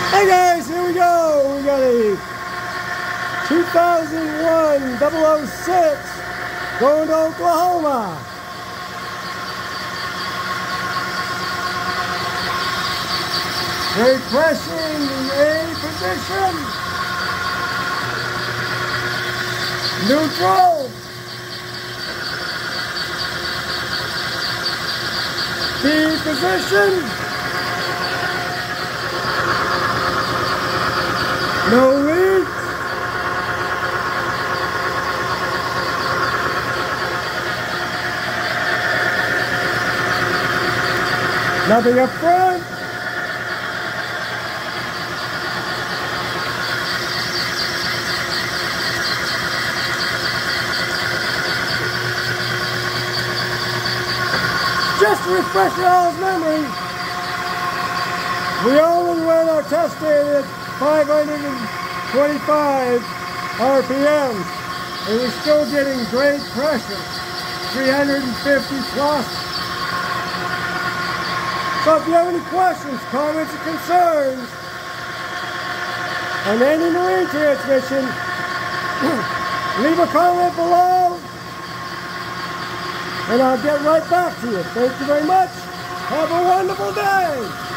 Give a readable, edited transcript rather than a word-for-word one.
Hey guys, here we go. We got a 2001 006 going to Oklahoma. They're pressing the A position. Neutral. B position. No leaks. Nothing up front. Just to refresh y'all's memory, we only ran our test data at 525 RPMs, and we're still getting great pressure, 350 plus. So if you have any questions, comments, or concerns on any marine transmission, leave a comment below, and I'll get right back to you. Thank you very much. Have a wonderful day.